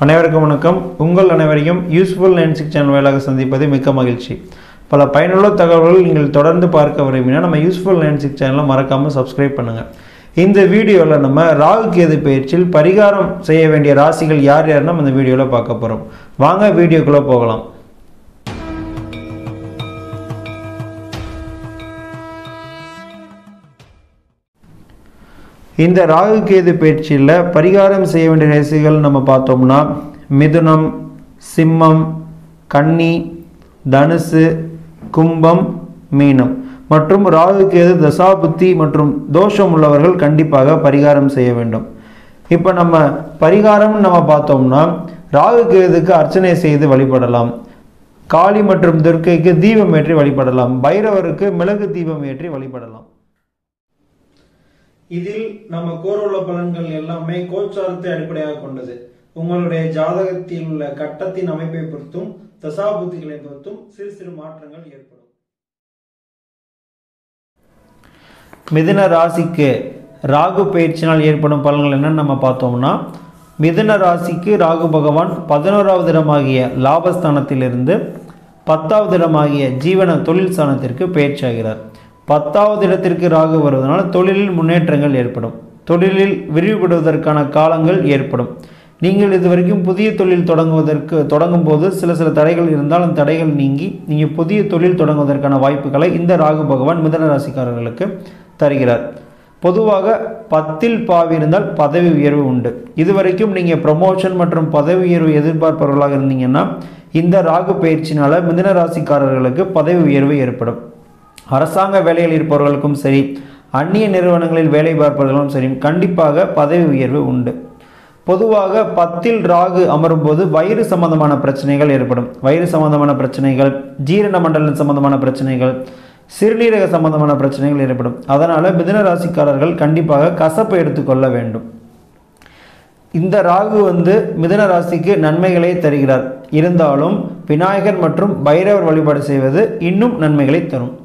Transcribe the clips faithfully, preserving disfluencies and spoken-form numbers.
அனைவருக்கும் வணக்கம். உங்கள் அனைவரையும் யூஸ்ஃபுல் நைன் சிக்ஸ் சேனல் வாயிலாக சந்திப்பது மிக்க மகிழ்ச்சி. பல பயனுள்ள தகவல்கள் நீங்கள் தொடர்ந்து பார்க்க விரும்பினா நம்ம யூஸ்ஃபுல் நைன் சிக்ஸ் சேனலை மறக்காமல் சப்ஸ்கிரைப் பண்ணுங்கள். இந்த வீடியோவில் நம்ம ராகு கேது பயிற்சியில் பரிகாரம் செய்ய வேண்டிய ராசிகள் யார் யாருன்னு நம்ம இந்த வீடியோவில் பார்க்க போகிறோம். வாங்க வீடியோக்குள்ளே போகலாம். இந்த ராகு கேது பயிற்சியில் பரிகாரம் செய்ய வேண்டிய ராசிகள் நம்ம பார்த்தோம்னா மிதுனம், சிம்மம், கன்னி, தனுசு, கும்பம், மீனம் மற்றும் ராகு கேது தசாபுத்தி மற்றும் தோஷம் உள்ளவர்கள் கண்டிப்பாக பரிகாரம் செய்ய வேண்டும். இப்போ நம்ம பரிகாரம் நம்ம பார்த்தோம்னா ராகு கேதுக்கு அர்ச்சனை செய்து வழிபடலாம். காளி மற்றும் துர்க்கைக்கு தீபம் ஏற்றி வழிபடலாம். பைரவருக்கு மிளகு தீபம் ஏற்றி வழிபடலாம். இதில் நம்ம கூறவுள்ள பலன்கள் எல்லாமே கோச்சாரத்தை அடிப்படையாக கொண்டது. உங்களுடைய ஜாதகத்தில் உள்ள கட்டத்தின் அமைப்பை பொறுத்தும் தசாபுத்திகளை பொறுத்தும் சிறு சிறு மாற்றங்கள் ஏற்படும். மிதுன ராசிக்கு ராகு பயிற்சினால் ஏற்படும் பலன்கள் என்னன்னு நம்ம பார்த்தோம்னா மிதுன ராசிக்கு ராகு பகவான் பதினோராவது இடமாகிய லாபஸ்தானத்திலிருந்து பத்தாவது இடமாகிய ஜீவன தொழில் ஸ்தானத்திற்கு பயிற்சி ஆகிறார். பத்தாவது இடத்திற்கு ராகு வருவதனால தொழிலில் முன்னேற்றங்கள் ஏற்படும். தொழிலில் விரிவுபடுவதற்கான காலங்கள் ஏற்படும். நீங்கள் இதுவரைக்கும் புதிய தொழில் தொடங்குவதற்கு தொடங்கும் போது சில சில தடைகள் இருந்தால் அந்த தடைகள் நீங்கி நீங்கள் புதிய தொழில் தொடங்குவதற்கான வாய்ப்புகளை இந்த ராகு பகவான் மிதுன ராசிக்காரர்களுக்கு தருகிறார். பொதுவாக பத்தில் பாவி இருந்தால் பதவி உயர்வு உண்டு. இதுவரைக்கும் நீங்கள் ப்ரமோஷன் மற்றும் பதவி உயர்வு எதிர்பார்ப்பவர்களாக இருந்தீங்கன்னா இந்த ராகு பயிற்சினால மிதுன ராசிக்காரர்களுக்கு பதவி உயர்வு ஏற்படும். அரசாங்க வேலையில் இருப்பவர்களுக்கும் சரி, அந்நிய நிறுவனங்களில் வேலை பார்ப்பவர்களும் சரி கண்டிப்பாக பதவி உயர்வு உண்டு. பொதுவாக பத்தில் ராகு அமரும் போது வயிறு சம்பந்தமான பிரச்சனைகள் ஏற்படும். வயிறு சம்பந்தமான பிரச்சனைகள், ஜீரண மண்டலம் சம்பந்தமான பிரச்சனைகள், சிறுநீரக சம்பந்தமான பிரச்சனைகள் ஏற்படும். அதனால மிதுன ராசிக்காரர்கள் கண்டிப்பாக கசப்பை எடுத்துக்கொள்ள வேண்டும். இந்த ராகு வந்து மிதுன ராசிக்கு நன்மைகளை தருகிறார். இருந்தாலும் விநாயகர் மற்றும் பைரவர் வழிபாடு செய்வது இன்னும் நன்மைகளை தரும்.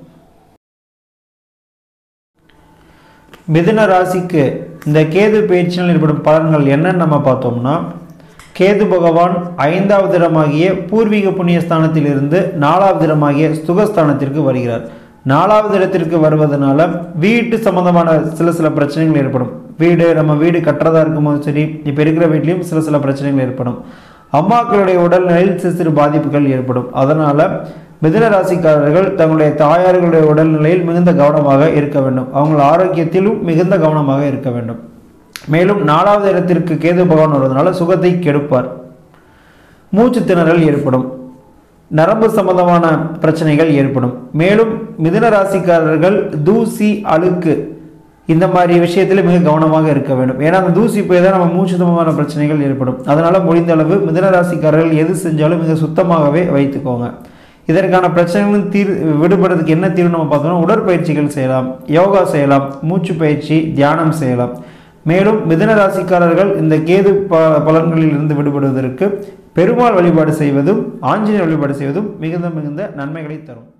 மிதுன ராசிக்கு இந்த கேது பயிற்சியில் ஏற்படும் பலன்கள் என்னன்னு நம்ம பார்த்தோம்னா கேது பகவான் ஐந்தாவது இடமாகிய பூர்வீக புண்ணியஸ்தானத்தில் இருந்து நாலாவது இடமாகிய சுகஸ்தானத்திற்கு வருகிறார். நாலாவது இடத்திற்கு வருவதனால வீட்டு சம்பந்தமான சில சில பிரச்சனைகள் ஏற்படும். வீடு நம்ம வீடு கட்டுறதா இருக்கும்போது சரி, இப்போ இருக்கிற வீட்லேயும் சில சில பிரச்சனைகள் ஏற்படும். அம்மாக்களுடைய உடல்நிலையில் சிறு சிறு பாதிப்புகள் ஏற்படும். அதனால மிதுன ராசிக்காரர்கள் தங்களுடைய தாயார்களுடைய உடல்நிலையில் மிகுந்த கவனமாக இருக்க வேண்டும். அவங்க ஆரோக்கியத்திலும் மிகுந்த கவனமாக இருக்க வேண்டும். மேலும் நாலாவது இடத்திற்கு கேது பகவான் வருவதனால சுகத்தை கெடுப்பார். மூச்சு திணறல் ஏற்படும். நரம்பு சம்பந்தமான பிரச்சனைகள் ஏற்படும். மேலும் மிதுன ராசிக்காரர்கள் தூசி, அழுக்கு இந்த மாதிரி விஷயத்தில் மிக கவனமாக இருக்க வேண்டும். ஏன்னா அந்த தூசி போய் தான் நம்ம மூச்சு சம்பந்தமான பிரச்சனைகள் ஏற்படும். அதனால முடிந்த அளவு மிதுன ராசிக்காரர்கள் எது செஞ்சாலும் மிக சுத்தமாகவே வைத்துக்கோங்க. இதற்கான பிரச்சனைகளும் தீர் விடுபடுறதுக்கு என்ன தீர்வு நம்ம பார்த்தோம்னா உடற்பயிற்சிகள் செய்யலாம், யோகா செய்யலாம், மூச்சு பயிற்சி, தியானம் செய்யலாம். மேலும் மிதுன ராசிக்காரர்கள் இந்த கேது ப பலன்களில் இருந்து விடுபடுவதற்கு பெருமாள் வழிபாடு செய்வதும் ஆஞ்சநேயர் வழிபாடு செய்வதும் மிகுந்த மிகுந்த நன்மைகளை தரும்.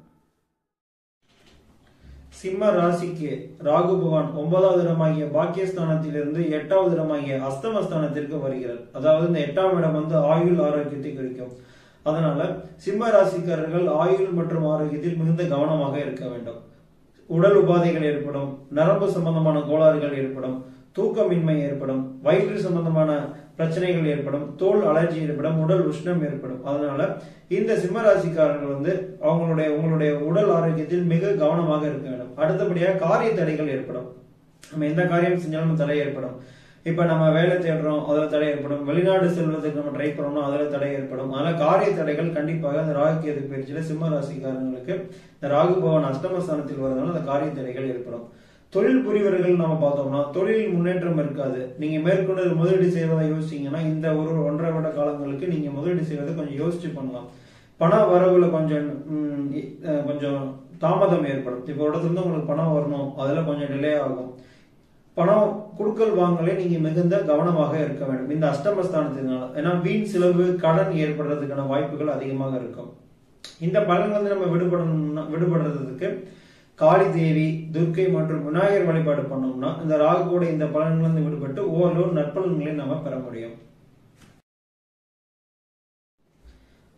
சிம்ம ராசிக்கு ராகு பகவான் ஒன்பதாவது இடமாகிய பாக்கியஸ்தானத்திலிருந்து எட்டாவது இடமாகிய அஸ்தமஸ்தானத்திற்கு வருகிறார். அதாவது இந்த எட்டாம் இடம் வந்து ஆயுள் ஆரோக்கியத்தை குறிக்கும். அதனால சிம்ம ராசிக்காரர்கள் ஆயுள் மற்றும் ஆரோக்கியத்தில் மிகுந்த கவனமாக இருக்க வேண்டும். உடல் உபாதைகள் ஏற்படும், நரம்பு சம்பந்தமான கோளாறுகள் ஏற்படும், தூக்கமின்மை ஏற்படும், வயிற்று சம்பந்தமான பிரச்சனைகள் ஏற்படும், தோல் அலர்ஜி ஏற்படும், உடல் உஷ்ணம் ஏற்படும். அதனால இந்த சிம்ம ராசிக்காரர்கள் வந்து அவங்களுடைய உங்களுடைய உடல் ஆரோக்கியத்தில் மிக கவனமாக இருக்க வேண்டும். அடுத்தபடியாக காரிய தடைகள் ஏற்படும். நம்ம எந்த காரியம் செஞ்சாலும் தடை ஏற்படும். இப்ப நம்ம வேலை தேடுறோம், அதுல தடை ஏற்படும். வெளிநாடு செல்வதற்கு நம்ம ட்ரை பண்ணோம்னா அதுல தடை ஏற்படும். அதனால காரிய தடைகள் கண்டிப்பாக இந்த ராகு கேது பயிற்சியில சிம்ம ராசிக்காரங்களுக்கு இந்த ராகு பகவான் அஷ்டமஸ்தானத்தில் வருவதனால அந்த காரிய தடைகள் ஏற்படும். தொழில் புரிவர்கள் நம்ம பார்த்தோம்னா தொழில் முன்னேற்றம் இருக்காது. நீங்க மேற்கொண்டு முதலீடு செய்வதை யோசிச்சீங்கன்னா இந்த ஒரு ஒன்றரை வருட காலங்களுக்கு நீங்க முதலீடு செய்வதை கொஞ்சம் யோசிச்சு பண்ணலாம். பண வரவுல கொஞ்சம் கொஞ்சம் தாமதம் ஏற்படும். இப்போ இடத்துல இருந்து உங்களுக்கு பணம் வரணும், அதுல கொஞ்சம் டிலே ஆகும். பணம் கொடுக்கல் வாங்கலே நீங்க மிகுந்த கவனமாக இருக்க வேண்டும் இந்த அஷ்டமஸ்தானத்தினால. ஏன்னா வீண் செலவு, கடன் ஏற்படுறதுக்கான வாய்ப்புகள் அதிகமாக இருக்கும். இந்த பலன் வந்து நம்ம விடுபடணும்னா விடுபடுறதுக்கு காளி தேவி, துர்க்கை மற்றும் விநாயகர் வழிபாடு பண்ணோம்னா இந்த ராகு கூட இந்த பலன்கள் விடுபட்டு ஓரளவு நற்பலன்களை நாம பெற முடியும்.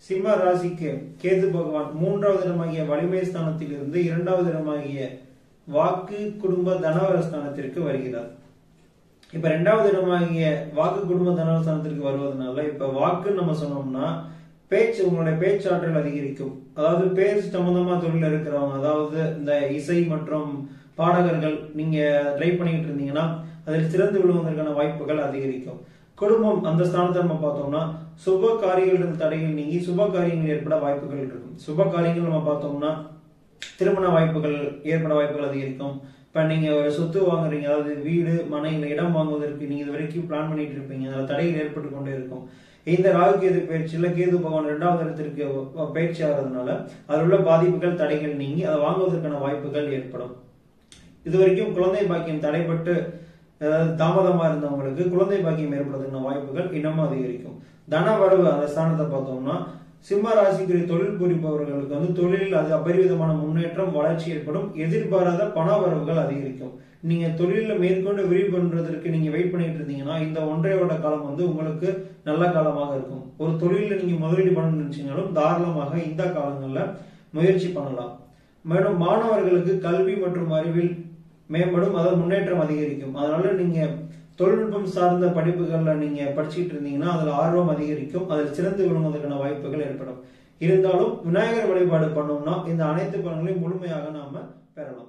சிம்ம ராசிக்கு கேது பகவான் மூன்றாவது இடமாகிய வலிமை ஸ்தானத்தில் இருந்து இரண்டாவது இடமாகிய வாக்கு குடும்ப தனவர ஸ்தானத்திற்கு வருகிறார். இப்ப ரெண்டாவது இடமாகிய வாக்கு குடும்ப தனவர ஸ்தானத்திற்கு வருவதனால இப்ப வாக்கு நம்ம சொன்னோம்னா பேச்சு, உங்களுடைய பேச்சாற்றல் அதிகரிக்கும். அதாவது பேச்சு சம்பந்தமா தொழில் இருக்கிறவங்க, அதாவது இந்த இசை மற்றும் பாடகர்கள் நீங்க ட்ரை பண்ணிட்டு இருந்தீங்கன்னா அதில் சிறந்து விழுவதற்கான வாய்ப்புகள் அதிகரிக்கும். குடும்பம் அந்த ஸ்தானத்தை நம்ம பார்த்தோம்னா சுப காரியங்கள் தடைகள் நீங்கி சுப காரியங்கள் ஏற்பட வாய்ப்புகள் இருக்கும். சுப காரியங்கள் நம்ம பார்த்தோம்னா திருமண வாய்ப்புகள் ஏற்பட வாய்ப்புகள் அதிகரிக்கும். இப்ப நீங்க ஒரு சொத்து வாங்குறீங்க, அதாவது வீடு மனை இடம் வாங்குவதற்கு நீங்க இது வரைக்கும் பிளான் பண்ணிட்டு இருப்பீங்க, அதில் தடைகள் ஏற்பட்டு கொண்டே இருக்கும். இந்த ராகு கேது பயிற்சியில கேது பகவான் இரண்டாவது இடத்திற்கு பயிற்சி ஆகிறதுனால அதில் உள்ள பாதிப்புகள் தடைகள் நீங்கி அதை வாங்குவதற்கான வாய்ப்புகள் ஏற்படும். இது வரைக்கும் குழந்தை பாக்கியம் தடைப்பட்டு அதாவது தாமதமா இருந்தவங்களுக்கு குழந்தை பாக்கியம் ஏற்படுறதுக்கான வாய்ப்புகள் இன்னமும் அதிகரிக்கும். தன வரவு அந்த ஸ்தானத்தை பார்த்தோம்னா சிம்ம ராசிக்குரிய தொழில் புரிபவர்களுக்கு வந்து தொழிலில் அது அபரிவிதமான முன்னேற்றம் வளர்ச்சி ஏற்படும். எதிர்பாராத பண வரவுகள் அதிகரிக்கும். நீங்க தொழில மேற்கொண்டு விரிவு பண்றதற்கு நீங்க வெயிட் பண்ணிட்டு இருந்தீங்கன்னா இந்த ஒன்றைய வருட காலம் வந்து உங்களுக்கு நல்ல காலமாக இருக்கும். ஒரு தொழில நீங்க முதலீடு பண்ணணும்னு நினைச்சீங்கன்னாலும் தாராளமாக இந்த காலங்கள்ல முயற்சி பண்ணலாம். மேலும் மாணவர்களுக்கு கல்வி மற்றும் அறிவில் மேம்படும், அதாவது முன்னேற்றம் அதிகரிக்கும். அதனால நீங்க தொழில்நுட்பம் சார்ந்த படிப்புகள்ல நீங்க படிச்சுட்டு இருந்தீங்கன்னா அதுல ஆர்வம் அதிகரிக்கும், அதில் சிறந்து விளங்குவதற்கான வாய்ப்புகள் ஏற்படும். இருந்தாலும் விநாயகர் வழிபாடு பண்ணோம்னா இந்த அனைத்து பலன்களையும் முழுமையாக நாம பெறலாம்.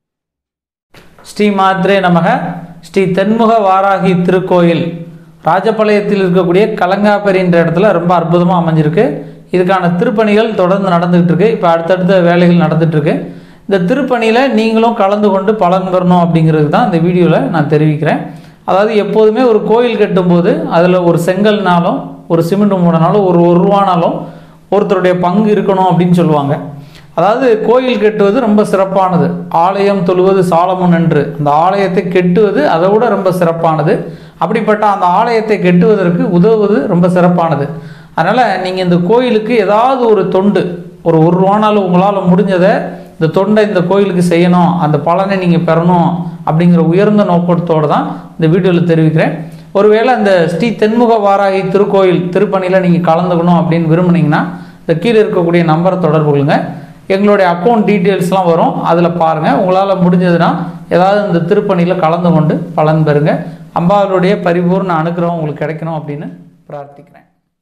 ஸ்ரீ மாத்ரே நமக. ஸ்ரீ தென்முக வாராகி திருக்கோயில் ராஜபாளையத்தில் இருக்கக்கூடிய கலங்காப்பேரி என்ற இடத்துல ரொம்ப அற்புதமாக அமைஞ்சிருக்கு. இதுக்கான திருப்பணிகள் தொடர்ந்து நடந்துகிட்டு இருக்கு. இப்போ அடுத்தடுத்த வேலைகள் நடந்துட்டு இருக்கு. இந்த திருப்பணியில் நீங்களும் கலந்து கொண்டு பலன் பெறணும் அப்படிங்கிறது தான் இந்த வீடியோவில் நான் தெரிவிக்கிறேன். அதாவது எப்போதுமே ஒரு கோயில் கட்டும்போது அதில் ஒரு செங்கல்னாலும் ஒரு சிமெண்ட் மூடனாலும் ஒரு ஒரு ரூபானாலும் ஒருத்தருடைய பங்கு இருக்கணும் அப்படின்னு சொல்லுவாங்க. அதாவது கோயில் கட்டுவது ரொம்ப சிறப்பானது. ஆலயம் தொழுவது சாலமுன் என்று, அந்த ஆலயத்தை கெட்டுவது அதை விட ரொம்ப சிறப்பானது. அப்படிப்பட்ட அந்த ஆலயத்தை கெட்டுவதற்கு உதவுவது ரொம்ப சிறப்பானது. அதனால் நீங்கள் இந்த கோயிலுக்கு ஏதாவது ஒரு தொண்டு, ஒரு ஒரு ரூபானாலும் உங்களால் முடிஞ்சதை இந்த தொண்டை இந்த கோயிலுக்கு செய்யணும், அந்த பலனை நீங்கள் பெறணும் அப்படிங்கிற உயர்ந்த நோக்கத்தோடு தான் இந்த வீடியோவில் தெரிவிக்கிறேன். ஒருவேளை அந்த ஸ்ரீ தென்முக வாராகி திருக்கோயில் திருப்பணியில் நீங்கள் கலந்துக்கணும் அப்படின்னு விரும்புனீங்கன்னா இந்த கீழே இருக்கக்கூடிய நம்பரை தொடர்பு கொள்ளுங்க. எங்களுடைய அக்கௌண்ட் டீட்டெயில்ஸ்லாம் வரும், அதில் பாருங்கள். உங்களால் முடிஞ்சதுன்னா ஏதாவது இந்த திருப்பணியில் கலந்து கொண்டு பலன் பெறுங்க. அம்பாளுடைய பரிபூர்ண அனுகிரகம் உங்களுக்கு கிடைக்கணும் அப்படின்னு பிரார்த்திக்கிறேன்.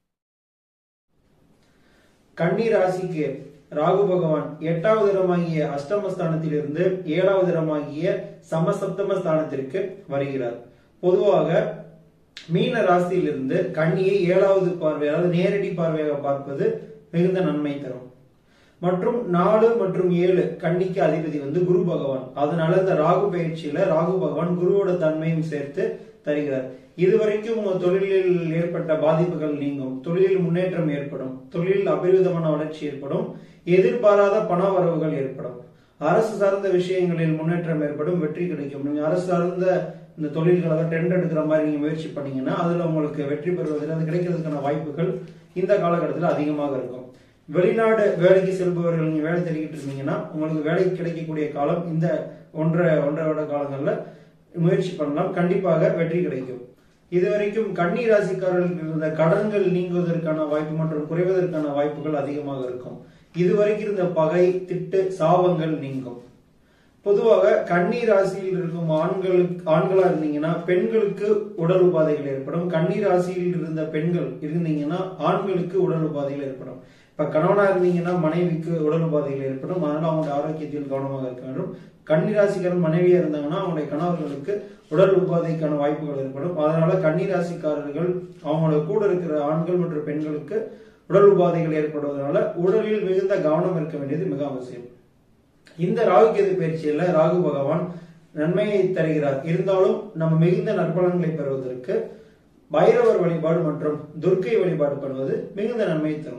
கன்னி ராசிக்கு ராகு பகவான் எட்டாவது இடமாகிய அஷ்டமஸ்தானத்திலிருந்து ஏழாவது இடமாகிய சமசப்தம ஸ்தானத்திற்கு வருகிறார். பொதுவாக மீன ராசியிலிருந்து கன்னியை ஏழாவது பார்வை, அதாவது நேரடி பார்வையாக பார்ப்பது மிகுந்த நன்மை தரும். மற்றும் நாலு மற்றும் ஏழு கன்னிக்கு அதிபதி வந்து குரு பகவான். அதனால இந்த ராகு பயிற்சியில ராகு பகவான் குருவோட தன்மையும் சேர்த்து தருகிறார். இதுவரைக்கும் உங்க தொழிலில் ஏற்பட்ட பாதிப்புகள் நீங்கும், தொழிலில் முன்னேற்றம் ஏற்படும், தொழிலில் அபரிவிதமான வளர்ச்சி ஏற்படும், எதிர்பாராத பண வரவுகள் ஏற்படும், அரசு சார்ந்த விஷயங்களில் முன்னேற்றம் ஏற்படும், வெற்றி கிடைக்கும். நீங்க அரசு சார்ந்த இந்த தொழில்களை டெண்டர் எடுக்கிற மாதிரி நீங்க முயற்சி பண்ணீங்கன்னா அதுல உங்களுக்கு வெற்றி பெறுவதில் அது கிடைக்கிறதுக்கான வாய்ப்புகள் இந்த காலகட்டத்தில் அதிகமாக இருக்கும். வெளிநாடு வேலைக்கு செல்பவர்கள் நீங்க வேலை தேடிக்கிட்டு இருந்தீங்கன்னா உங்களுக்கு வேலை கிடைக்கக்கூடிய காலம் இந்த ஒன்றரை ஒன்றரை வருட காலங்கள்ல முயற்சி பண்ணலாம், கண்டிப்பாக வெற்றி கிடைக்கும். இதுவரைக்கும் கன்னி ராசிக்காரர்களுக்கு இருந்த கடன்கள் நீங்குவதற்கான வாய்ப்பு மற்றும் குறைவதற்கான வாய்ப்புகள் அதிகமாக இருக்கும். இதுவரைக்கும் இருந்த பகை திட்டு சாபங்கள் நீங்கும். பொதுவாக கன்னி ராசியில் இருக்கும் ஆண்களுக்கு ஆண்களா இருந்தீங்கன்னா பெண்களுக்கு உடல் உபாதைகள் ஏற்படும். கன்னி ராசியில் இருந்த பெண்கள் இருந்தீங்கன்னா ஆண்களுக்கு உடல் உபாதைகள் ஏற்படும். இப்ப கணவனா இருந்தீங்கன்னா மனைவிக்கு உடல் உபாதைகள் ஏற்படும். அதனால அவங்களுடைய ஆரோக்கியத்தில் கவனமாக இருக்க வேண்டும். கன்னி ராசிக்காரன் மனைவியா இருந்தாங்கன்னா அவங்களுடைய கணவர்களுக்கு உடல் உபாதைக்கான வாய்ப்புகள் ஏற்படும். அதனால கன்னி ராசிக்காரர்கள் அவங்களோட கூட இருக்கிற ஆண்கள் மற்றும் பெண்களுக்கு உடல் உபாதைகள் ஏற்படுவதனால உடலில் மிகுந்த கவனம் இருக்க வேண்டியது மிக அவசியம். இந்த ராகு கேது பயிற்சியில ராகு பகவான் நன்மையை தருகிறார். இருந்தாலும் நம்ம மிகுந்த நற்பலன்களை பெறுவதற்கு பைரவர் வழிபாடு மற்றும் துர்க்கை வழிபாடு பண்ணுவது மிகுந்த நன்மையை தரும்.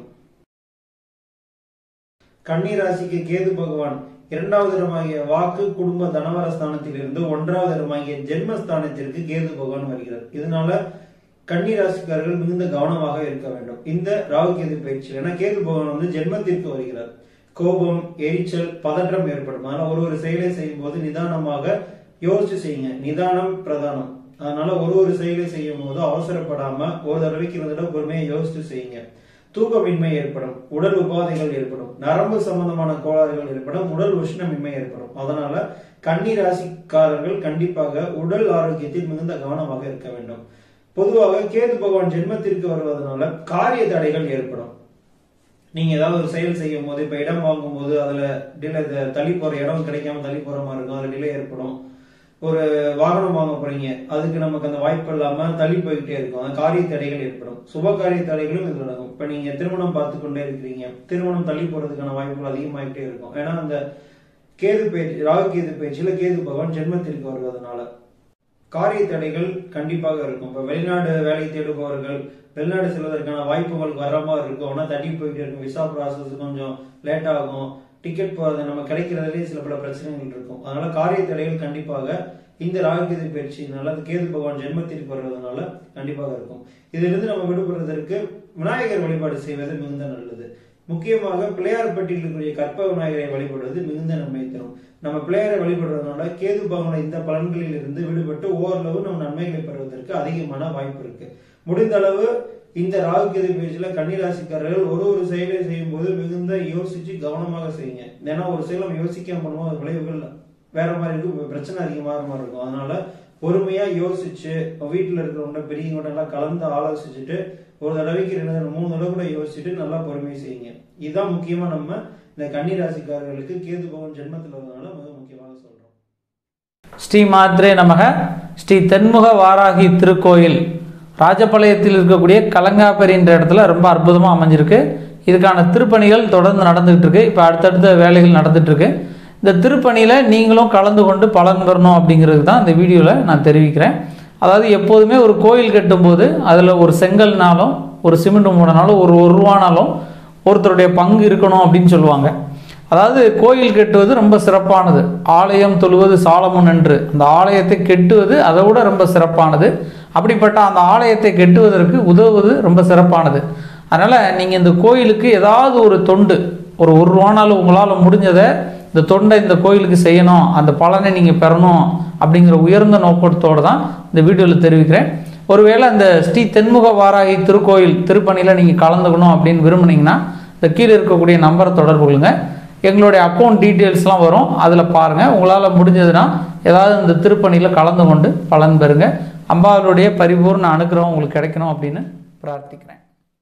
கன்னி ராசிக்கு கேது பகவான் இரண்டாவது இடமாகிய வாக்கு குடும்ப தனவர ஸ்தானத்தில் இருந்து ஒன்றாவது இடமாகிய ஜென்மஸ்தானத்திற்கு கேது பகவான் வருகிறார். இதனால கன்னி ராசிக்காரர்கள் மிகுந்த கவனமாக இருக்க வேண்டும் இந்த ராகு கேது பயிற்சியில். ஏன்னா கேது பகவான் வந்து ஜென்மத்திற்கு வருகிறார். கோபம், எரிச்சல், பதற்றம் ஏற்படும். அதனால ஒரு ஒரு செயலை செய்யும் போது நிதானமாக யோசிச்சு செய்யுங்க. நிதானம் பிரதானம். அதனால ஒரு ஒரு செயலை செய்யும் போது அவசரப்படாம ஒரு தடவைக்கு இருந்த பொறுமையை யோசிச்சு செய்யுங்க. தூக்கமின்மை ஏற்படும், உடல் உபாதைகள் ஏற்படும், நரம்பு சம்பந்தமான கோளாறுகள் ஏற்படும், உடல் உஷ்ணமின்மை ஏற்படும். அதனால கன்னி ராசிக்காரர்கள் கண்டிப்பாக உடல் ஆரோக்கியத்தில் மிகுந்த கவனமாக இருக்க வேண்டும். பொதுவாக கேது பகவான் ஜென்மத்திற்கு வருவதனால காரிய தடைகள் ஏற்படும். நீங்க ஏதாவது ஒரு செயல் செய்யும் போது, இப்ப இடம் வாங்கும் போது அதுல டிலே, தள்ளி போற இடம் கிடைக்காம தள்ளி போற மாதிரி இருக்கும், அதுல டிலே ஏற்படும். ஒரு வாகனம் வாங்க போறீங்க, அதுக்கு நமக்கு அந்த வாய்ப்பு இல்லாம தள்ளி போய்கிட்டே இருக்கும், அந்த காரிய தடைகள் ஏற்படும். சுப காரிய தடைகளும் இது நடக்கும். இப்ப நீங்க திருமணம் பார்த்து கொண்டே இருக்கிறீங்க, திருமணம் தள்ளி போறதுக்கான வாய்ப்புகள் அதிகமாகிட்டே இருக்கும். ஏன்னா அந்த கேது பயிற்சி, ராகு கேது பயிற்சியில கேது பகவான் ஜென்மத்திற்கு வருவதனால காரிய தடைகள் கண்டிப்பாக இருக்கும். இப்ப வெளிநாடு வேலை தேடுபவர்கள் வெளிநாடு செல்வதற்கான வாய்ப்புகள் வர மாதிரி இருக்கும், ஆனா தள்ளி போயிட்டே இருக்கும். விசா ப்ராசஸ் கொஞ்சம் லேட் ஆகும், டிக்கெட் போறது நம்ம கிடைக்கிறதுலேயே சில பல பிரச்சனைகள் இருக்கும். அதனால காரிய தடைகள் கண்டிப்பாக இந்த ராகு கேது பயிற்சியினால, அந்த கேது பகவான் ஜென்மத்திற்கு வருவதனால கண்டிப்பாக இருக்கும். இதிலிருந்து நம்ம விடுபடுவதற்கு விநாயகர் வழிபாடு செய்வது மிகுந்த நல்லது. முக்கியமாக பிள்ளையார்பட்டியில் இருக்கக்கூடிய கற்ப விநாயகரை வழிபடுவது மிகுந்த நன்மை தரும். நம்ம பிள்ளையாரை வழிபடுறதுனால கேது பகவான இந்த பலன்களில் இருந்து விடுபட்டு ஓரளவு நம்ம நன்மைகளை பெறுவதற்கு அதிகமான வாய்ப்பு இருக்கு. முடிந்த அளவு இந்த ராகு கேது பயிற்சியில கன்னிராசிக்காரர்கள் ஒரு ஒரு செயலை செய்யும் போது மிகுந்த யோசிச்சு கவனமாக செய்யுங்க. ஏன்னா ஒரு செயல் நம்ம யோசிக்காம பண்ணுவோம், அது விளைவுகள் வேற மாதிரி இருக்கும், பிரச்சனை அதிகமாக மாதிரி இருக்கும். அதனால பொறுமையா யோசிச்சு வீட்டுல இருக்கிறவங்க பெரியவங்க எல்லாம் கலந்து ஆலோசிச்சுட்டு ஒரு தடவைக்கு ரெண்டு மூணு தடவை கூட யோசிச்சுட்டு நல்லா பொறுமையை செய்யுங்க. இதுதான் முக்கியமா நம்ம இந்த கன்னிராசிக்காரர்களுக்கு கேது பகவான் ஜென்மத்தில் வருவதனால மிக முக்கியமாக சொல்றோம். ஸ்ரீ மாத்ரே நமக. ஸ்ரீ தென்முக வாராகி திருக்கோயில் ராஜபாளையத்தில் இருக்கக்கூடிய கலங்காப்பெரி என்ற இடத்துல ரொம்ப அற்புதமாக அமைஞ்சிருக்கு. இதுக்கான திருப்பணிகள் தொடர்ந்து நடந்துகிட்டு இருக்கு. இப்போ அடுத்தடுத்த வேலைகள் நடந்துட்டு இருக்கு. இந்த திருப்பணியில் நீங்களும் கலந்து கொண்டு பலன் பெறணும் அப்படிங்கிறது தான் இந்த வீடியோவில் நான் தெரிவிக்கிறேன். அதாவது எப்போதுமே ஒரு கோயில் கட்டும்போது அதில் ஒரு செங்கல்னாலும் ஒரு சிமெண்ட் மூடனாலும் ஒரு ஒரு ரூபானாலும் ஒருத்தருடைய பங்கு இருக்கணும் அப்படின்னு சொல்லுவாங்க. அதாவது கோயில் கட்டுவது ரொம்ப சிறப்பானது. ஆலயம் தொழுவது சாலமோன் என்று, அந்த ஆலயத்தை கெட்டுவது அதை விட ரொம்ப சிறப்பானது. அப்படிப்பட்ட அந்த ஆலயத்தை கெட்டுவதற்கு உதவுவது ரொம்ப சிறப்பானது. அதனால் நீங்கள் இந்த கோயிலுக்கு ஏதாவது ஒரு தொண்டு, ஒரு ஒரு ரூபானாலும் உங்களால் முடிஞ்சதை இந்த தொண்டை இந்த கோயிலுக்கு செய்யணும், அந்த பலனை நீங்கள் பெறணும் அப்படிங்கிற உயர்ந்த நோக்கத்தோடு தான் இந்த வீடியோவில் தெரிவிக்கிறேன். ஒருவேளை அந்த ஸ்ரீ தென்முக வாராகி திருக்கோயில் திருப்பணியில் நீங்கள் கலந்துக்கணும் அப்படின்னு விரும்புனீங்கன்னா இந்த கீழே இருக்கக்கூடிய நம்பரை தொடர்பு கொள்ளுங்க. எங்களுடைய அக்கௌண்ட் டீட்டெயில்ஸ்லாம் வரும், அதில் பாருங்கள். உங்களால் முடிஞ்சதுன்னா ஏதாவது இந்த திருப்பணியில் கலந்து கொண்டு பலன் பெறுங்க. அம்பாளுடைய பரிபூர்ண அனுகிரகம் உங்களுக்கு கிடைக்கணும் அப்படின்னு பிரார்த்திக்கிறேன்.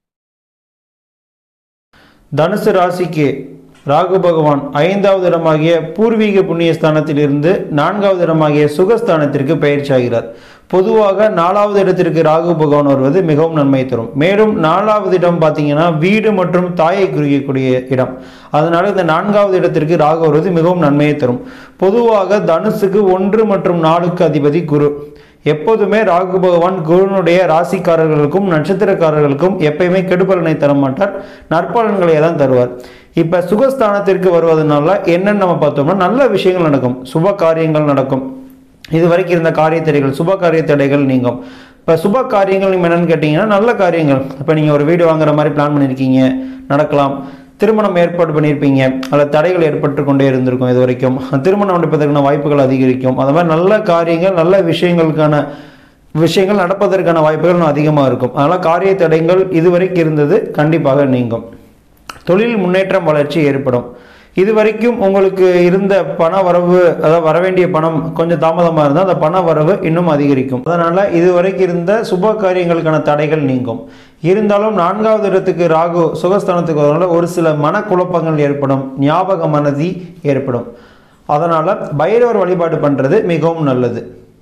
தனுசு ராசிக்கு ராகு பகவான் ஐந்தாவது இடமாகிய பூர்வீக புண்ணியஸ்தானத்தில் இருந்து நான்காவது இடமாகிய சுகஸ்தானத்திற்கு பயிற்சி ஆகிறார். பொதுவாக நாலாவது இடத்திற்கு ராகு பகவான் வருவது மிகவும் நன்மை தரும். மேலும் நாலாவது இடம் பார்த்தீங்கன்னா வீடு மற்றும் தாயை குறிக்கக்கூடிய இடம். அதனால இந்த நான்காவது இடத்திற்கு ராகு வருவது மிகவும் நன்மையை தரும். பொதுவாக தனுசுக்கு ஒன்று மற்றும் நாலுக்கு அதிபதி குரு. எப்போதுமே ராகு பகவான் குருனுடைய ராசிக்காரர்களுக்கும் நட்சத்திரக்காரர்களுக்கும் எப்பயுமே கெடுபலனை தர மாட்டார், நற்பலன்களை தான் தருவார். இப்ப சுகஸ்தானத்திற்கு வருவதனால என்னன்னு நம்ம பார்த்தோம்னா நல்ல விஷயங்கள் நடக்கும், சுப காரியங்கள் நடக்கும். இது வரைக்கும் இருந்த காரிய தடைகள், சுப காரிய தடைகள் நீங்கும். இப்ப சுப காரியங்கள் என்னன்னு கேட்டீங்கன்னா நல்ல காரியங்கள். இப்ப நீங்க ஒரு வீடு வாங்குற மாதிரி பிளான் பண்ணிருக்கீங்க, நடக்கலாம். திருமணம் ஏற்பாடு பண்ணியிருப்பீங்க, அதில் தடைகள் ஏற்பட்டு கொண்டே இருந்திருக்கும். இது வரைக்கும் திருமணம் நடப்பதற்கான வாய்ப்புகள் அதிகரிக்கும். அது மாதிரி நல்ல காரியங்கள், நல்ல விஷயங்களுக்கான விஷயங்கள் நடப்பதற்கான வாய்ப்புகள் அதிகமாக இருக்கும். அதனால் காரிய தடைகள் இதுவரைக்கும் இருந்தது கண்டிப்பாக நீங்கும். தொழில் முன்னேற்றம், வளர்ச்சி ஏற்படும். இது வரைக்கும் உங்களுக்கு இருந்த பண வரவு, அதாவது வரவேண்டிய பணம் கொஞ்சம் தாமதமாக இருந்தால் அந்த பண வரவு இன்னும் அதிகரிக்கும். அதனால் இதுவரைக்கும் இருந்த சுப காரியங்களுக்கான தடைகள் நீங்கும். இருந்தாலும் நான்காவது இடத்துக்கு ராகு சுகஸ்தானத்துக்கு வரனால ஒரு சில மனக்குழப்பங்கள் ஏற்படும், ஞாபக மனதி ஏற்படும். அதனால் பைரவர் வழிபாடு பண்ணுறது மிகவும் நல்லது.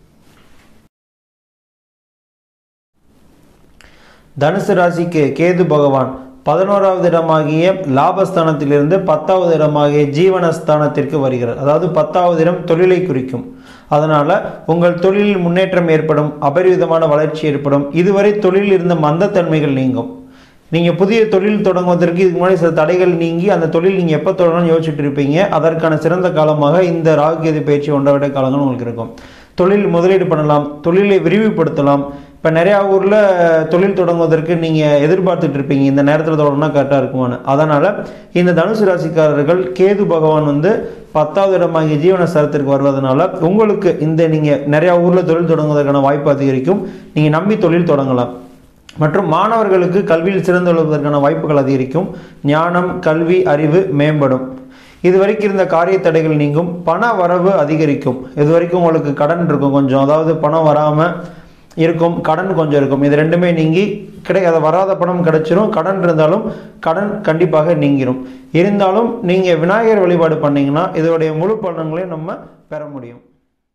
தனுசு ராசிக்கு கேது பகவான் பதினோராவது இடமாகிய லாபஸ்தானத்திலிருந்து பத்தாவது இடமாகிய ஜீவனஸ்தானத்திற்கு வருகிறார். அதாவது பத்தாவது இடம் தொழிலை குறிக்கும். அதனால உங்கள் தொழிலில் முன்னேற்றம் ஏற்படும், அபரிவிதமான வளர்ச்சி ஏற்படும். இதுவரை தொழிலில் இருந்த மந்தத்தன்மைகள் நீங்கும். நீங்கள் புதிய தொழில் தொடங்குவதற்கு இதுக்கு முன்னாடி சில தடைகள் நீங்கி அந்த தொழில் நீங்கள் எப்போ தொடங்கணும்னு யோசிச்சுட்டு இருப்பீங்க. அதற்கான சிறந்த காலமாக இந்த ராகு கேது பயிற்சி ஒன்றை காலங்கள் உங்களுக்கு இருக்கும். தொழில் முதலீடு பண்ணலாம், தொழிலை விரிவுபடுத்தலாம். இப்போ நிறையா ஊரில் தொழில் தொடங்குவதற்கு நீங்கள் எதிர்பார்த்துட்டு இருப்பீங்க, இந்த நேரத்தில் தொடங்கினா கரெக்டாக இருக்குமான்னு. அதனால் இந்த தனுசு ராசிக்காரர்கள் கேது பகவான் வந்து பத்தாவது இடமாகிய ஜீவனஸ்தானத்திற்கு வருவதனால உங்களுக்கு இந்த நீங்கள் நிறையா ஊரில் தொழில் தொடங்குவதற்கான வாய்ப்பு அதிகரிக்கும். நீங்கள் நம்பி தொழில் தொடங்கலாம். மற்றும் மாணவர்களுக்கு கல்வியில் சிறந்து விளங்குவதற்கான வாய்ப்புகள் அதிகரிக்கும். ஞானம், கல்வி, அறிவு மேம்படும். இதுவரைக்கும் இருந்த காரிய தடைகள் நீங்கும். பண வரவு அதிகரிக்கும். இது வரைக்கும் உங்களுக்கு கடன் இருக்கும் கொஞ்சம், அதாவது பணம் வராமல் இருக்கும், கடன் கொஞ்சம் இருக்கும். இது ரெண்டுமே நீங்கி கிடைக்காத வராத பணம் கிடைச்சிரும். கடன் இருந்தாலும் கடன் கண்டிப்பாக நீங்கிரும். இருந்தாலும் நீங்கள் விநாயகர் வழிபாடு பண்ணிங்கன்னா இதோடைய முழு பலன்களையும் நம்ம பெற முடியும்.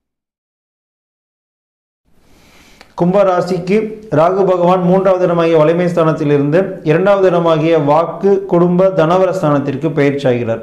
கும்பராசிக்கு ராகு பகவான் மூன்றாவது இடமாகிய வலிமை ஸ்தானத்திலிருந்து இரண்டாவது இடமாகிய வாக்கு, குடும்ப, தனவர ஸ்தானத்திற்கு பயிற்சி ஆகிறார்.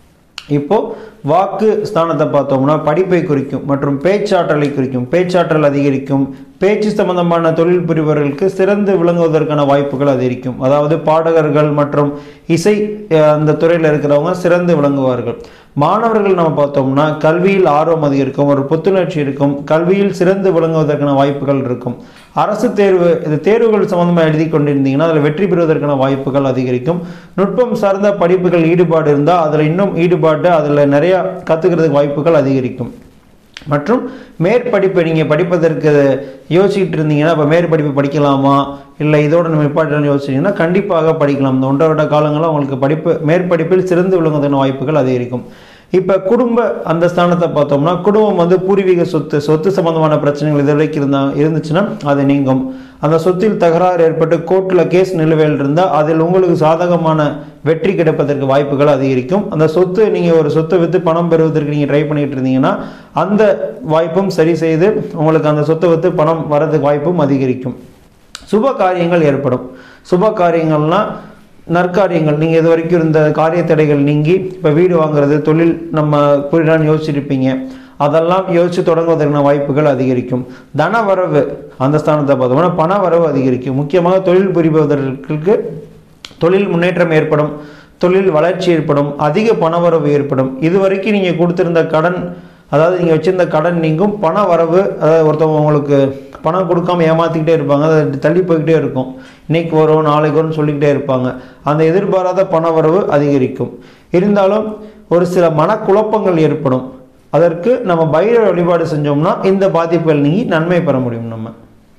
இப்போ வாக்கு ஸ்தானத்தை பார்த்தோம்னா படிப்பை குறிக்கும் மற்றும் பேச்சாற்றலை குறிக்கும். பேச்சாற்றல் அதிகரிக்கும். பேச்சு சம்பந்தமான தொழில் புரிபவர்களுக்கு சிறந்து விளங்குவதற்கான வாய்ப்புகள் அதிகரிக்கும். அதாவது பாடகர்கள் மற்றும் இசை அந்த துறையில் இருக்கிறவங்க சிறந்து விளங்குவார்கள். மாணவர்கள் நம்ம பார்த்தோம்னா கல்வியில் ஆர்வம் அதிகரிக்கும், ஒரு புத்துணர்ச்சி இருக்கும், கல்வியில் சிறந்து விளங்குவதற்கான வாய்ப்புகள் இருக்கும். அரசு தேர்வு, இது தேர்வுகள் சம்பந்தமாக எழுதி கொண்டிருந்தீங்கன்னா அதில் வெற்றி பெறுவதற்கான வாய்ப்புகள் அதிகரிக்கும். நுட்பம் சார்ந்த படிப்புகள் ஈடுபாடு இருந்தால் அதில் இன்னும் ஈடுபாடு, அதில் நிறையா கற்றுக்கிறதுக்கு வாய்ப்புகள் அதிகரிக்கும். மற்றும் மேற்படிப்பை நீங்கள் படிப்பதற்கு யோசிச்சுட்டு இருந்தீங்கன்னா இப்போ மேற்படிப்பு படிக்கலாமா இல்லை இதோட நம்ம நிப்பாட்டலாம்னு யோசிச்சிங்கன்னா கண்டிப்பாக படிக்கலாம். இந்த ஒன்றரை வருட காலங்களில் உங்களுக்கு படிப்பு மேற்படிப்பில் சிறந்து விளங்குவதற்கான வாய்ப்புகள் அதிகரிக்கும். இப்போ குடும்ப அந்த ஸ்தானத்தை பார்த்தோம்னா குடும்பம் வந்து பூர்வீக சொத்து சொத்து சம்பந்தமான பிரச்சனைகள் இது வரைக்கும் இருந்தா இருந்துச்சுன்னா அது நீங்கும். அந்த சொத்தில் தகராறு ஏற்பட்டு கோர்ட்டில் கேஸ் நிலுவையில் இருந்தால் அதில் உங்களுக்கு சாதகமான வெற்றி கிடைப்பதற்கு வாய்ப்புகள் அதிகரிக்கும். அந்த சொத்து நீங்கள் ஒரு சொத்தை விற்று பணம் பெறுவதற்கு நீங்கள் ட்ரை பண்ணிக்கிட்டு இருந்தீங்கன்னா அந்த வாய்ப்பும் சரி செய்து உங்களுக்கு அந்த சொத்தை விற்று பணம் வரதுக்கு வாய்ப்பும் அதிகரிக்கும். சுப காரியங்கள் ஏற்படும். சுப காரியங்கள்னால் நற்காரியங்கள், நீங்கள் இது வரைக்கும் இருந்த காரிய தடைகள் நீங்கி இப்போ வீடு வாங்குறது, தொழில் நம்ம புரியலான்னு யோசிச்சிருப்பீங்க, அதெல்லாம் யோசித்து தொடங்குவதற்கான வாய்ப்புகள் அதிகரிக்கும். தன வரவு அந்த ஸ்தானத்தை பார்த்தோம்னா பண வரவு அதிகரிக்கும். முக்கியமாக தொழில் புரிபவர்களுக்கு தொழில் முன்னேற்றம் ஏற்படும், தொழில் வளர்ச்சி ஏற்படும், அதிக பணவரவு ஏற்படும். இது வரைக்கும் நீங்கள் கொடுத்துருந்த கடன், அதாவது நீங்கள் வச்சுருந்த கடன் நீங்கும். பண வரவு, அதாவது ஒருத்தவங்க உங்களுக்கு பணம் கொடுக்காம ஏமாற்றிக்கிட்டே இருப்பாங்க, அது தள்ளி போய்கிட்டே இருக்கும், இன்னைக்கு வரும் நாளைக்கு வரும்னு சொல்லிக்கிட்டே இருப்பாங்க. அந்த எதிர்பாராத பண வரவு அதிகரிக்கும். இருந்தாலும் ஒரு சில மனக்குழப்பங்கள் ஏற்படும். அதற்கு நம்ம பைரவ வழிபாடு செஞ்சோம்னா இந்த பாதிப்புகள் நீங்கி நன்மை பெற முடியும். நம்ம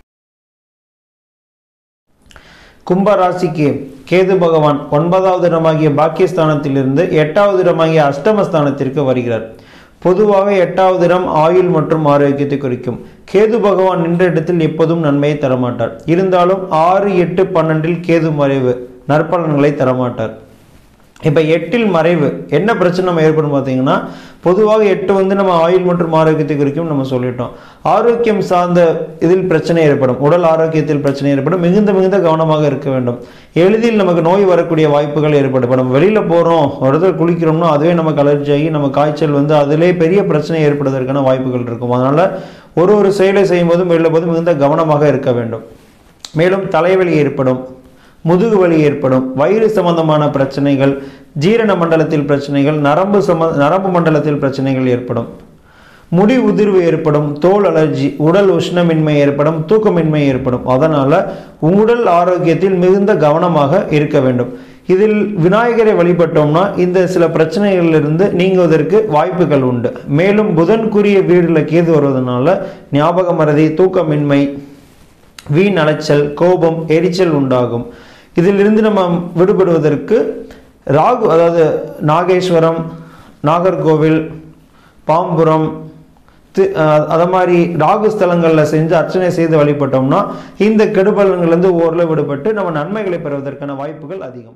கும்பராசிக்கு கேது பகவான் ஒன்பதாவது இடமாகிய பாக்கியஸ்தானத்திலிருந்து எட்டாவது இடமாகிய அஷ்டமஸ்தானத்திற்கு வருகிறார். பொதுவாக எட்டாவது இடம் ஆயுள் மற்றும் ஆரோக்கியத்தை குறிக்கும். கேது பகவான் நின்ற இடத்தில் எப்போதும் நன்மையை தரமாட்டார். இருந்தாலும் ஆறு எட்டு பன்னெண்டில் கேது மறைவு நற்பலன்களை தரமாட்டார். இப்போ எட்டில் மறைவு என்ன பிரச்சனை நம்ம ஏற்படும் பார்த்தீங்கன்னா, பொதுவாக எட்டு வந்து நம்ம ஆயுள் மற்றும் ஆரோக்கியத்தை குறிக்கும் நம்ம சொல்லிட்டோம். ஆரோக்கியம் சார்ந்த இதில் பிரச்சனை ஏற்படும், உடல் ஆரோக்கியத்தில் பிரச்சனை ஏற்படும். மிகுந்த மிகுந்த கவனமாக இருக்க வேண்டும். எளிதில் நமக்கு நோய் வரக்கூடிய வாய்ப்புகள் ஏற்படும். இப்போ நம்ம வெளியில் போகிறோம், ஒரு இடத்துல குளிக்கிறோம்னா அதுவே நமக்கு அலர்ஜி ஆகி நம்ம காய்ச்சல் வந்து அதிலே பெரிய பிரச்சனை ஏற்படுவதற்கான வாய்ப்புகள் இருக்கும். அதனால் ஒரு ஒரு செயலை செய்யும் போதும் வெளியில் போதும் மிகுந்த கவனமாக இருக்க வேண்டும். மேலும் தலைவலி ஏற்படும், முதுகு வலி ஏற்படும், வயிறு சம்பந்தமான பிரச்சனைகள், ஜீரண மண்டலத்தில் பிரச்சனைகள், நரம்பு சம நரம்பு மண்டலத்தில் பிரச்சனைகள் ஏற்படும், முடி உதிர்வு ஏற்படும், தோல் அலர்ஜி, உடல் உஷ்ணமின்மை ஏற்படும், தூக்கமின்மை ஏற்படும். அதனால உடல் ஆரோக்கியத்தில் மிகுந்த கவனமாக இருக்க வேண்டும். இதில் விநாயகரை வழிபட்டோம்னா இந்த சில பிரச்சனைகளிலிருந்து நீங்குவதற்கு வாய்ப்புகள் உண்டு. மேலும் புதன்குரிய வீடுல கேது வருவதனால ஞாபக மறதி, தூக்கமின்மை, வீண் அலைச்சல், கோபம், எரிச்சல் உண்டாகும். இதிலிருந்து நம்ம விடுபடுவதற்கு ராகு, அதாவது நாகேஸ்வரம், நாகர்கோவில், பாம்புரம், அதை மாதிரி ராகு ஸ்தலங்களில் செஞ்சு அர்ச்சனை செய்து வழிபட்டோம்னா இந்த கெடுபலன்களிலிருந்து ஓரளவு விடுபட்டு நம்ம நன்மைகளை பெறுவதற்கான வாய்ப்புகள் அதிகம்.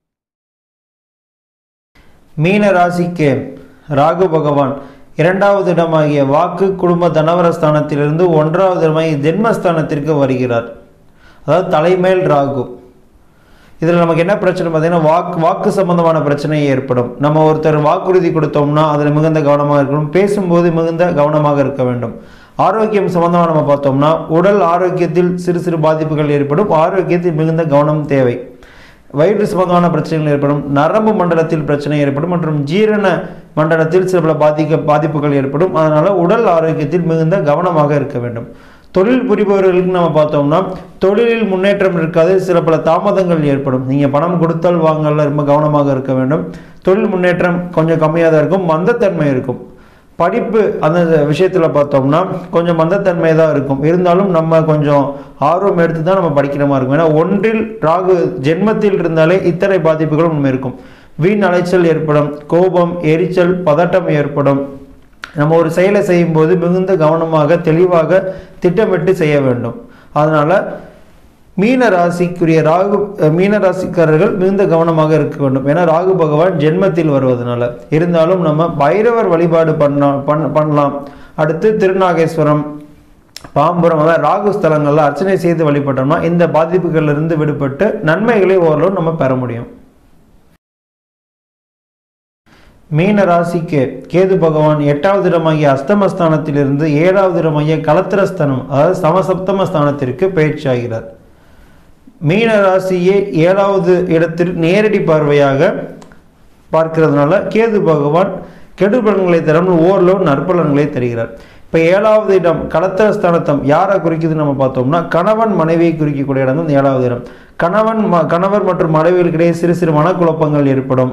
மீன ராசிக்கு ராகு பகவான் இரண்டாவது இடமாகிய வாக்கு, குடும்ப, தனவர ஸ்தானத்திலிருந்து ஒன்றாவது இடமாகிய ஜென்மஸ்தானத்திற்கு வருகிறார். அதாவது தலைமேல் ராகு. இதில் நமக்கு என்ன பிரச்சனை பார்த்தீங்கன்னா, வாக்கு வாக்கு சம்பந்தமான பிரச்சனை ஏற்படும். நம்ம ஒருத்தர் வாக்குறுதி கொடுத்தோம்னா அதில் மிகுந்த கவனமாக இருக்கணும். பேசும்போது மிகுந்த கவனமாக இருக்க வேண்டும். ஆரோக்கியம் சம்பந்தமாக நம்ம பார்த்தோம்னா உடல் ஆரோக்கியத்தில் சிறு சிறு பாதிப்புகள் ஏற்படும். ஆரோக்கியத்தில் மிகுந்த கவனம் தேவை. வயிறு சம்பந்தமான பிரச்சனைகள் ஏற்படும், நரம்பு மண்டலத்தில் பிரச்சனை ஏற்படும் மற்றும் ஜீரண மண்டலத்தில் சில பல பாதிக்க பாதிப்புகள் ஏற்படும். அதனால உடல் ஆரோக்கியத்தில் மிகுந்த கவனமாக இருக்க வேண்டும். தொழில் புரிபவர்களுக்கு நம்ம பார்த்தோம்னா தொழிலில் முன்னேற்றம் இருக்காது, சில பல தாமதங்கள் ஏற்படும். நீங்கள் பணம் கொடுத்தால் வாங்கல ரொம்ப கவனமாக இருக்க வேண்டும். தொழில் முன்னேற்றம் கொஞ்சம் கம்மியாக தான் இருக்கும், மந்தத்தன்மை இருக்கும். படிப்பு அந்த விஷயத்தில் பார்த்தோம்னா கொஞ்சம் மந்தத்தன்மை தான் இருக்கும். இருந்தாலும் நம்ம கொஞ்சம் ஆர்வம் எடுத்து தான் நம்ம படிக்கிற மாதிரி இருக்கும். ஏன்னா ஒன்றில் ராகு ஜென்மத்தில் இருந்தாலே இத்தனை பாதிப்புகளும் நம்ம இருக்கும். வீண் அலைச்சல் ஏற்படும், கோபம், எரிச்சல், பதட்டம் ஏற்படும். நம்ம ஒரு செயலை செய்யும் போது மிகுந்த கவனமாக தெளிவாக திட்டமிட்டு செய்ய வேண்டும். அதனால மீன ராசிக்குரிய ராகு மீன ராசிக்காரர்கள் மிகுந்த கவனமாக இருக்க வேண்டும். ஏன்னா ராகு பகவான் ஜென்மத்தில் வருவதனால. இருந்தாலும் நம்ம பைரவர் வழிபாடு பண்ண பண்ணலாம். அடுத்து திருநாகேஸ்வரம், பாம்புரம், அதாவது ராகு ஸ்தலங்கள்ல அர்ச்சனை செய்து வழிபட்டோம்னா இந்த பாதிப்புகள் இருந்து விடுபட்டு நன்மைகளை ஓரளவு நம்ம பெற முடியும். மீன ராசிக்கு கேது பகவான் எட்டாவது இடமாகிய அஸ்தமஸ்தானத்திலிருந்து ஏழாவது இடமாகிய கலத்திரஸ்தானம், அதாவது சமசப்தம ஸ்தானத்திற்கு பயிற்சி ஆகிறார். மீன ராசியே ஏழாவது இடத்தில் நேரடி பார்வையாக பார்க்கிறதுனால கேது பகவான் கெடுபலன்களை தரும், ஓரளவு நற்பலன்களை தருகிறார். இப்போ ஏழாவது இடம் கலத்திரஸ்தானத்தம் யாரை குறிக்குதுன்னு நம்ம பார்த்தோம்னா கணவன் மனைவியை குறிக்கக்கூடிய இடம் தான் ஏழாவது இடம். கணவன் கணவர் மற்றும் மனைவிகளுக்கிடையே சிறு சிறு மனக்குழப்பங்கள் ஏற்படும்,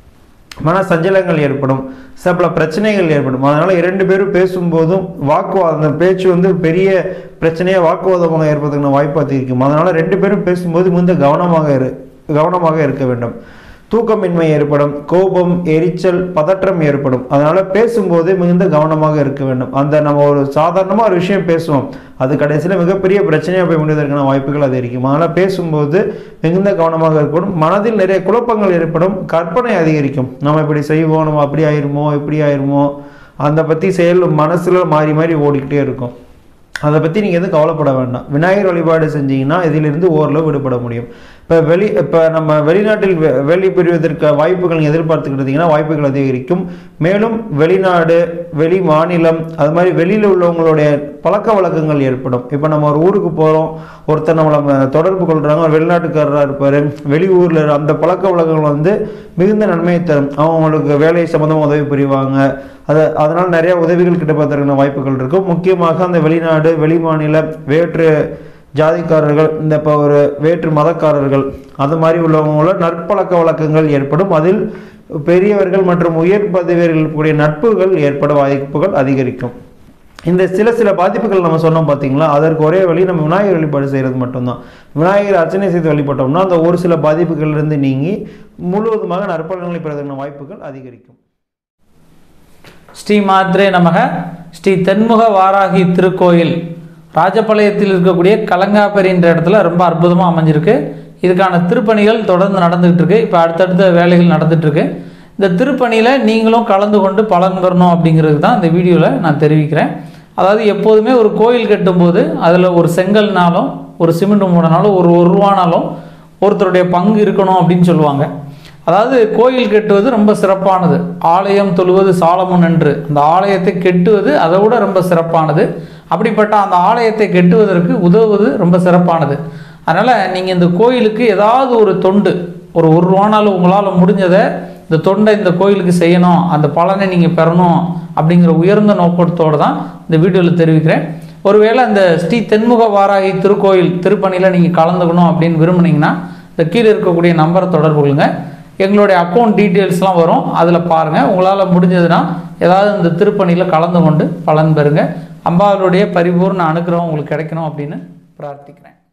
மன சஞ்சலங்கள் ஏற்படும், சில பிரச்சனைகள் ஏற்படும். அதனால இரண்டு பேரும் பேசும்போதும் வாக்குவாதம், அந்த பேச்சு வந்து பெரிய பிரச்சனையாக வாக்குவாதமாக ஏற்படுறதுக்கான வாய்ப்பு அதிகம். அதனால ரெண்டு பேரும் பேசும்போது மிகுந்த கவனமாக இரு கவனமாக இருக்க வேண்டும். தூக்கமின்மை ஏற்படும், கோபம், எரிச்சல், பதற்றம் ஏற்படும். அதனால பேசும்போது மிகுந்த கவனமாக இருக்க வேண்டும். அந்த நம்ம ஒரு சாதாரணமாக ஒரு விஷயம் பேசுவோம், அது கடைசியில் மிகப்பெரிய பிரச்சனையாக போய் முடிவதற்கான வாய்ப்புகள் அது இருக்கும். அதனால் பேசும்போது மிகுந்த கவனமாக இருக்கணும். மனதில் நிறைய குழப்பங்கள் ஏற்படும், கற்பனை அதிகரிக்கும். நம்ம இப்படி செய்வோம், நம்ம அப்படி ஆயிருமோ இப்படி ஆயிருமோ, அந்த பற்றி செயல் மனசில் மாறி மாறி ஓடிக்கிட்டே இருக்கும். அதை பற்றி நீங்கள் எதுவும் கவலைப்பட வேண்டாம். விநாயகர் வழிபாடு செஞ்சீங்கன்னா இதிலிருந்து ஓரளவு விடுபட முடியும். இப்போ வெளி இப்போ நம்ம வெளிநாட்டில் வேலை பெறுவதற்கு வாய்ப்புகள் நீங்கள் எதிர்பார்த்துக்கிட்டீங்கன்னா வாய்ப்புகள் அதிகரிக்கும். மேலும் வெளிநாடு, வெளி மாநிலம், அது மாதிரி வெளியில் உள்ளவங்களுடைய பழக்க வழக்கங்கள் ஏற்படும். இப்போ நம்ம ஒரு ஊருக்கு போகிறோம், ஒருத்தர் நம்மளை தொடர்பு கொள்கிறாங்க, ஒரு வெளிநாட்டுக்காரராக இருப்பார், வெளி ஊரில் அந்த பழக்க வழக்கங்கள் வந்து மிகுந்த நன்மையை தரும். அவங்களுக்கு வேலை சம்மந்தமாக உதவி புரிவாங்க. அது அதனால் நிறைய உதவிகள் கிடைப்பதற்கான வாய்ப்புகள் இருக்கும். முக்கியமாக அந்த வெளிநாடு, வெளி மாநில, வேற்று ஜாதிக்காரர்கள், இந்த இப்போ ஒரு வேற்று மதக்காரர்கள், அது மாதிரி உள்ளவங்களோட நற்பழக்க வழக்கங்கள் ஏற்படும். அதில் பெரியவர்கள் மற்றும் உயர் பதவியர்கள் கூடிய நட்புகள் ஏற்பட வாய்ப்புகள் அதிகரிக்கும். இந்த சில சில பாதிப்புகள் நம்ம சொன்னோம் பார்த்தீங்களா, அதற்கு ஒரே வழி நம்ம விநாயகர் வழிபாடு செய்கிறது மட்டும்தான். விநாயகர் அர்ச்சனை செய்து வழிபட்டோம்னா அந்த ஒரு சில பாதிப்புகளிலிருந்து நீங்கி முழுவதுமாக நற்பலன்களை பெறுவதற்கான வாய்ப்புகள் அதிகரிக்கும். ஸ்ரீ மாத்ரே நமக. ஸ்ரீ தென்முக வாராகி திருக்கோயில் ராஜபாளையத்தில் இருக்கக்கூடிய கலங்காப்பெரி என்ற இடத்துல ரொம்ப அற்புதமாக அமைஞ்சிருக்கு. இதுக்கான திருப்பணிகள் தொடர்ந்து நடந்துகிட்டு இருக்கு. இப்போ அடுத்தடுத்த வேலைகள் நடந்துட்டு இருக்கு. இந்த திருப்பணியில் நீங்களும் கலந்து கொண்டு பலன் பெறணும் அப்படிங்கிறது தான் இந்த வீடியோவில் நான் தெரிவிக்கிறேன். அதாவது எப்போதுமே ஒரு கோயில் கட்டும்போது அதில் ஒரு செங்கல்னாலும் ஒரு சிமெண்ட் மூடனாலும் ஒரு ஒரு ரூபானாலும் ஒருத்தருடைய பங்கு இருக்கணும் அப்படின்னு சொல்லுவாங்க. அதாவது கோயில் கட்டுவது ரொம்ப சிறப்பானது. ஆலயம் தொழுவது சாலமுன் என்று, அந்த ஆலயத்தை கெட்டுவது அதை விட ரொம்ப சிறப்பானது. அப்படிப்பட்ட அந்த ஆலயத்தை கெட்டுவதற்கு உதவுவது ரொம்ப சிறப்பானது. அதனால் நீங்கள் இந்த கோயிலுக்கு ஏதாவது ஒரு தொண்டு, ஒரு ஒரு ரூபானாலும் உங்களால் முடிஞ்சதை இந்த தொண்டை இந்த கோயிலுக்கு செய்யணும், அந்த பலனை நீங்கள் பெறணும் அப்படிங்கிற உயர்ந்த நோக்கத்தோடு தான் இந்த வீடியோவில் தெரிவிக்கிறேன். ஒருவேளை அந்த ஸ்ரீ தென்முக வாராகி திருக்கோயில் திருப்பணியில் நீங்கள் கலந்துக்கணும் அப்படின்னு விரும்புனீங்கன்னா இந்த கீழே இருக்கக்கூடிய நம்பரை தொடர்பு கொள்ளுங்க. எங்களுடைய அக்கௌண்ட் டீட்டெயில்ஸ்லாம் வரும், அதில் பாருங்கள். உங்களால் முடிஞ்சதுன்னா ஏதாவது இந்த திருப்பணியில் கலந்து கொண்டு பலன் பெறுங்க. அம்பாளுடைய பரிபூர்ண அனுகிரகம் உங்களுக்கு கிடைக்கணும் அப்படின்னு பிரார்த்திக்கிறேன்.